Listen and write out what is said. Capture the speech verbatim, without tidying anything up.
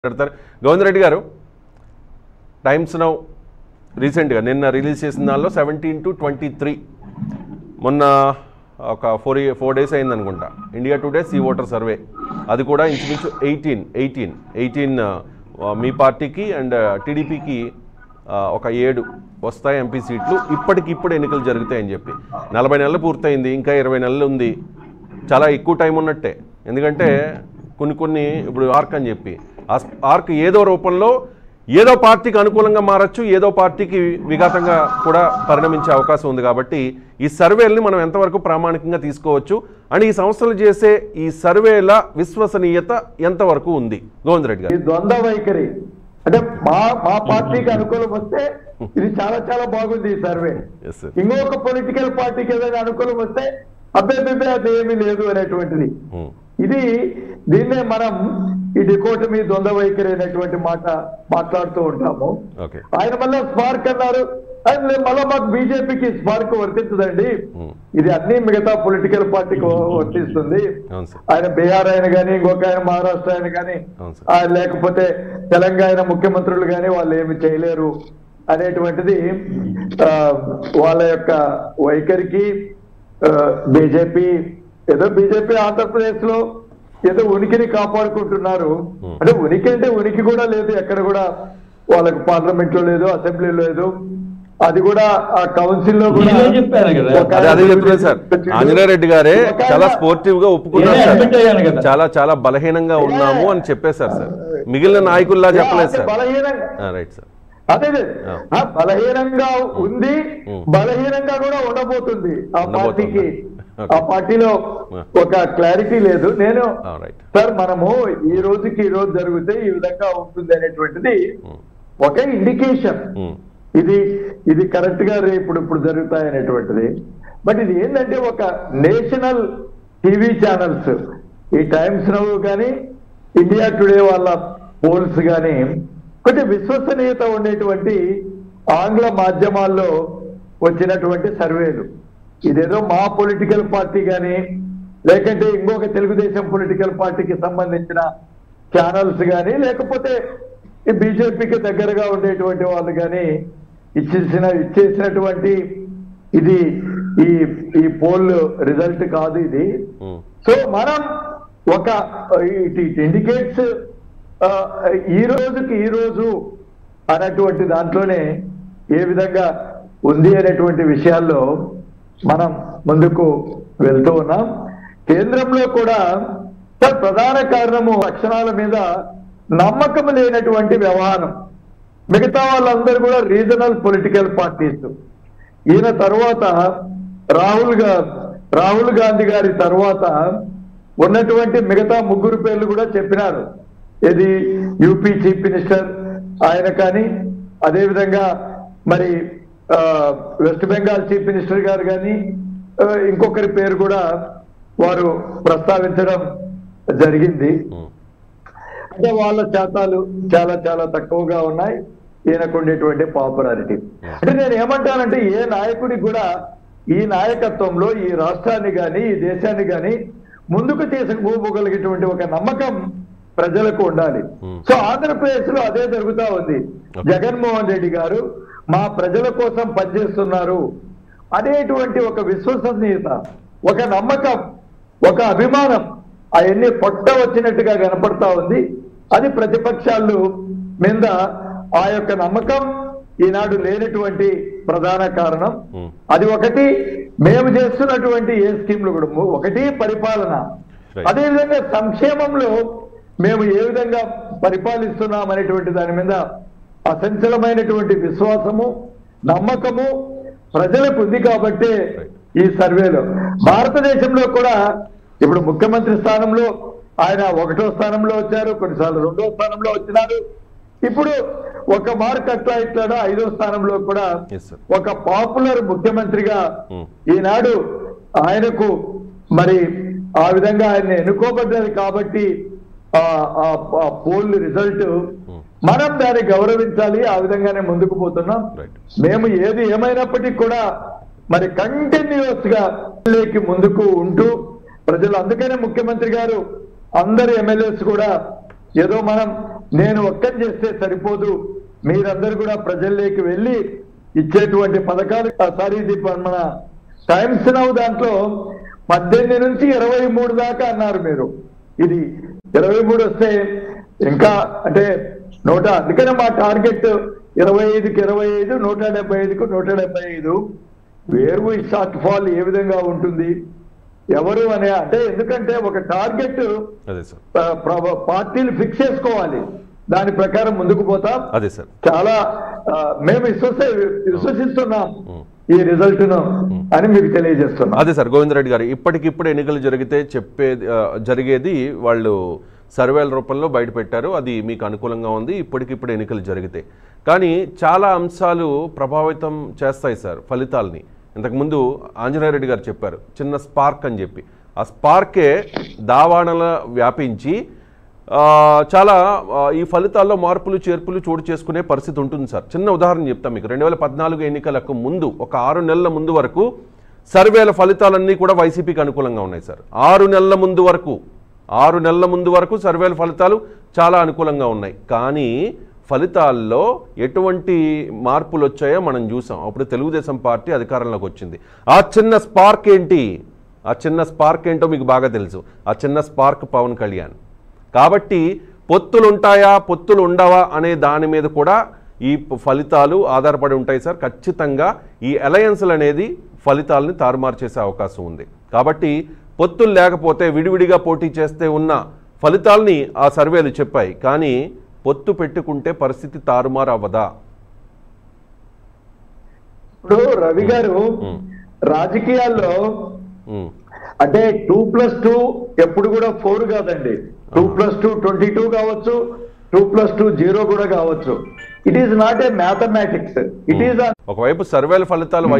గోవింద్ రెడ్డి గారు times now రీసెంట్గా నిన్న రిలీజ్ చేసిన దానిలో సెవెంటీన్ టు ట్వంటీ త్రీ మొన్న ఒక ఫోర్ ఫోర్ డేస్ అయింది అనుకుంటా India Today C Voter survey అది కూడా ఇంచుమించు ఎయిటీన్ ఎయిటీన్ ఎయిటీన్ మీ పార్టీకి అండ్ టీడీపీకి ఒక ఏడు వస్తాయి ఎంపీ సీట్లు ఇప్పటికిప్పుడు ఎన్నికలు జరుగుతాయని చెప్పి నలభై నెలలు పూర్తయింది ఇంకా ఇరవై నెలలు ఉంది చాలా ఎక్కువ టైం ఉన్నట్టే ఎందుకంటే కొన్ని కొన్ని ఇప్పుడు ఆర్క్ అని చెప్పి ఆర్క్ ఏదో రూపంలో ఏదో పార్టీకి అనుకూలంగా మారచ్చు ఏదో పార్టీకి విఘాతంగా కూడా పరిణమించే అవకాశం ఉంది కాబట్టి ఈ సర్వేలని మనం ఎంతవరకు ప్రామాణికంగా తీసుకోవచ్చు అండ్ ఈ సంస్థలు చేసే ఈ సర్వేల విశ్వసనీయత ఎంతవరకు ఉంది గోవింద్ రెడ్డి గారు ద్వంద్వ వైఖరి అంటే మా మా పార్టీకి అనుకూలం వస్తే ఇది చాలా చాలా బాగుంది ఈ సర్వే ఇంకొక పొలిటికల్ పార్టీకి ఏదైనా అనుకూలం వస్తే అభ్యర్థి అది ఏమీ లేదు అనేటువంటిది ఇది దీన్నే మనం ఈ డికోటమీ ద్వంద్వ వైఖరి అనేటువంటి మాట మాట్లాడుతూ ఉంటాము ఆయన మళ్ళీ స్పార్క్ అన్నారు మళ్ళీ మాకు బీజేపీకి స్పార్క్ వర్తించదండి ఇది అన్ని మిగతా పొలిటికల్ పార్టీకి వర్తిస్తుంది ఆయన బీహార్ ఆయన కానీ ఇంకొక ఆయన మహారాష్ట్ర ఆయన కానీ లేకపోతే తెలంగాణ ముఖ్యమంత్రులు కానీ వాళ్ళు ఏమి చేయలేరు అనేటువంటిది వాళ్ళ యొక్క వైఖరికి బీజేపీ ఏదో బీజేపీ ఆంధ్రప్రదేశ్ లో ఏదో ఉనికిని కాపాడుకుంటున్నారు అంటే ఉనికి అంటే ఉనికి కూడా లేదు ఎక్కడ కూడా వాళ్ళకు పార్లమెంట్ లో లేదు అసెంబ్లీలో లేదు అది కూడా ఆ కౌన్సిల్ లో కూడా ఆంజనేయ రెడ్డి గారే చాలా స్పోర్టివ్ గా ఒప్పుకున్నారు సార్ చాలా చాలా బలహీనంగా ఉన్నాము అని చెప్పేశారు సార్ మిగిలిన నాయకుల్లా చెప్పలేదు సార్ బలహీనంగా రైట్ సార్ అదే బలహీనంగా ఉంది బలహీనంగా కూడా ఉండబోతుంది ఆ పార్టీకి ఆ పార్టీలో ఒక క్లారిటీ లేదు నేను సార్ మనము ఈ రోజుకి ఈ రోజు జరిగితే ఈ విధంగా ఉంటుంది అనేటువంటిది ఒక ఇండికేషన్ ఇది ఇది కరెక్ట్ గా ఇప్పుడు ఇప్పుడు జరుగుతాయి అనేటువంటిది బట్ ఇది ఏంటంటే ఒక నేషనల్ టీవీ ఛానల్స్ ఈ టైమ్స్ నౌ కానీ ఇండియా టుడే వాళ్ళ పోల్స్ కానీ కొంచెం విశ్వసనీయత ఉండేటువంటి ఆంగ్ల మాధ్యమాల్లో వచ్చినటువంటి సర్వేలు ఇదేదో మా పొలిటికల్ పార్టీ కానీ లేకంటే ఇంకొక తెలుగుదేశం పొలిటికల్ పార్టీకి సంబంధించిన ఛానల్స్ కానీ లేకపోతే ఈ బీజేపీకి దగ్గరగా ఉండేటువంటి వాళ్ళు కానీ ఇచ్చేసిన ఇచ్చేసినటువంటి ఇది ఈ ఈ పోల్ రిజల్ట్ కాదు ఇది సో మనం ఒక ఇట్ ఇండికేట్స్ ఈ రోజుకి ఈ రోజు అన్నటువంటి దాంట్లోనే ఏ విధంగా ఉంది అనేటువంటి విషయాల్లో మనం ముందుకు వెళ్తూ ఉన్నాం కేంద్రంలో కూడా ప్రధాన కారణము లక్షణాల మీద నమ్మకం లేనటువంటి వ్యవహారం మిగతా వాళ్ళందరూ కూడా రీజనల్ పొలిటికల్ పార్టీస్ ఈయన తర్వాత రాహుల్ గా రాహుల్ గాంధీ గారి తర్వాత ఉన్నటువంటి మిగతా ముగ్గురు పేర్లు కూడా చెప్పినారు ఇది యూపీ చీఫ్ మినిస్టర్ ఆయన కానీ అదేవిధంగా మరి వెస్ట్ బెంగాల్ చీఫ్ మినిస్టర్ గారు కానీ ఇంకొకరి పేరు కూడా వారు ప్రస్తావించడం జరిగింది అంటే వాళ్ళ శాతాలు చాలా చాలా తక్కువగా ఉన్నాయి ఈయనకు ఉండేటువంటి పాపులారిటీ అంటే నేను ఏమంటానంటే ఏ నాయకుడికి కూడా ఈ నాయకత్వంలో ఈ రాష్ట్రాన్ని కానీ ఈ దేశాన్ని కానీ ముందుకు తీసుకుపోగలిగేటువంటి ఒక నమ్మకం ప్రజలకు ఉండాలి సో ఆంధ్రప్రదేశ్ లో అదే జరుగుతా ఉంది జగన్మోహన్ రెడ్డి గారు మా ప్రజల కోసం పనిచేస్తున్నారు అనేటువంటి ఒక విశ్వసనీయత ఒక నమ్మకం ఒక అభిమానం అవన్నీ పొట్ట వచ్చినట్టుగా కనపడతా ఉంది అది ప్రతిపక్షాలు మీద ఆ యొక్క నమ్మకం ఈనాడు లేనటువంటి ప్రధాన కారణం అది ఒకటి మేము చేస్తున్నటువంటి ఏ స్కీమ్లు కూడా ఒకటి పరిపాలన అదేవిధంగా సంక్షేమంలో మేము ఏ విధంగా పరిపాలిస్తున్నాం అనేటువంటి దాని మీద అసంచలమైనటువంటి విశ్వాసము నమ్మకము ప్రజలకు ఉంది కాబట్టే ఈ సర్వేలో భారతదేశంలో కూడా ఇప్పుడు ముఖ్యమంత్రి స్థానంలో ఆయన ఒకటో స్థానంలో వచ్చారు కొన్నిసార్లు రెండో స్థానంలో వచ్చినారు ఇప్పుడు ఒక మార్క్ అట్లా ఇట్లాడో ఐదో స్థానంలో కూడా ఒక పాపులర్ ముఖ్యమంత్రిగా ఈనాడు ఆయనకు మరి ఆ విధంగా ఆయన ఎన్నుకోబడ్డారు కాబట్టి ఆ పోల్ రిజల్ట్ మనం దాన్ని గౌరవించాలి ఆ విధంగానే ముందుకు పోతున్నాం మేము ఏది ఏమైనప్పటికీ కూడా మరి కంటిన్యూస్ గా ముందుకు ఉంటూ ప్రజలు అందుకనే ముఖ్యమంత్రి గారు అందరు ఎమ్మెల్యేస్ కూడా ఏదో మనం నేను ఒక్కటి చేస్తే సరిపోదు, మీరందరూ కూడా ప్రజల్లోకి వెళ్ళి ఇచ్చేటువంటి పథకాలు. సారీ ఇది మన టైమ్స్ నౌ దాంట్లో పద్దెనిమిది నుంచి ఇరవై మూడు దాకా అన్నారు మీరు. ఇది ఇరవై మూడు వస్తే ఇంకా అంటే నూట, అందుకనే మా టార్గెట్ ఇరవై ఐదుకి ఇరవై ఐదు నూట డెబ్బై ఐదుకు నూట డెబ్బై ఐదు. వేర్ వి షార్ట్ ఫాల్ ఏ విధంగా ఉంటుంది ఎవరు అనే అంటే, ఎందుకంటే ఒక టార్గెట్ పార్టీలు ఫిక్స్ చేసుకోవాలి, దాని ప్రకారం ముందుకు పోతాం. అదే సార్, చాలా మేము విశ్వస విశ్వసిస్తున్నాం ఈ రిజల్ట్ ను అని మీకు తెలియజేస్తున్నాం. అదే సార్ గోవిందరెడ్డి గారు, ఇప్పటికిప్పుడు ఎన్నికలు జరిగితే చెప్పేది జరిగేది వాళ్ళు సర్వేల రూపంలో బయట పెట్టారు, అది మీకు అనుకూలంగా ఉంది. ఇప్పటికిప్పుడు ఎన్నికలు జరిగితే కానీ చాలా అంశాలు ప్రభావితం చేస్తాయి సార్ ఫలితాలని. ఇంతకుముందు ఆంజనేయరెడ్డి గారు చెప్పారు చిన్న స్పార్క్ అని చెప్పి, ఆ స్పార్కే దావాణల వ్యాపించి చాలా ఈ ఫలితాల్లో మార్పులు చేర్పులు చోటు చేసుకునే పరిస్థితి ఉంటుంది సార్. చిన్న ఉదాహరణ చెప్తాను మీకు. రెండు వేల పద్నాలుగు ఎన్నికలకు ముందు ఒక ఆరు నెలల ముందు వరకు సర్వేల ఫలితాలన్నీ కూడా వైసీపీకి అనుకూలంగా ఉన్నాయి సార్. ఆరు నెలల ముందు వరకు ఆరు నెలల ముందు వరకు సర్వేల ఫలితాలు చాలా అనుకూలంగా ఉన్నాయి. కానీ ఫలితాల్లో ఎటువంటి మార్పులు వచ్చాయో మనం చూసాం. అప్పుడు తెలుగుదేశం పార్టీ అధికారంలోకి వచ్చింది. ఆ చిన్న స్పార్క్ ఏంటి, ఆ చిన్న స్పార్క్ ఏంటో మీకు బాగా తెలుసు. ఆ చిన్న స్పార్క్ పవన్ కళ్యాణ్. కాబట్టి పొత్తులు ఉంటాయా పొత్తులు ఉండవా అనే దాని మీద కూడా ఈ ఫలితాలు ఆధారపడి ఉంటాయి సార్. ఖచ్చితంగా ఈ అలయన్స్లు అనేది ఫలితాలని తారుమారు చేసే అవకాశం ఉంది. కాబట్టి పొత్తులు లేకపోతే విడివిడిగా పోటీ చేస్తే ఉన్న ఫలితాలని ఆ సర్వేలు చెప్పాయి. కానీ పొత్తు పెట్టుకుంటే పరిస్థితి తారుమారు అవ్వదా? ఇప్పుడు రవి గారు రాజకీయాల్లో అంటే టూ ప్లస్ టూ ఎప్పుడు కూడా ఫోర్ కాదండి. Two plus two twenty two కావచ్చు, టూ ప్లస్ టూ జీరో కూడా కావచ్చు. It is not a mathematics. It is ఒకవైపు సర్వేల ఫలితాలు